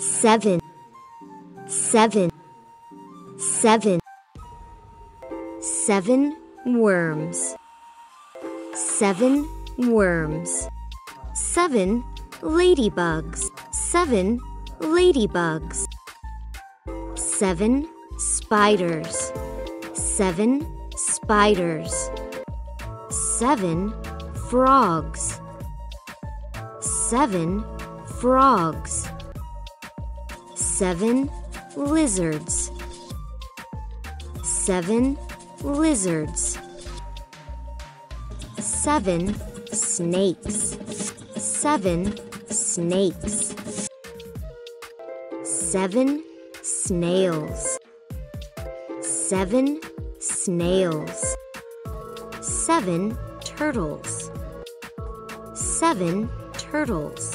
seven, seven, seven, seven worms, seven worms, seven ladybugs, seven ladybugs, seven spiders, seven spiders, seven frogs, seven frogs, seven lizards, seven lizards, seven snakes, seven snakes, seven snails, seven snails, seven turtles, seven turtles,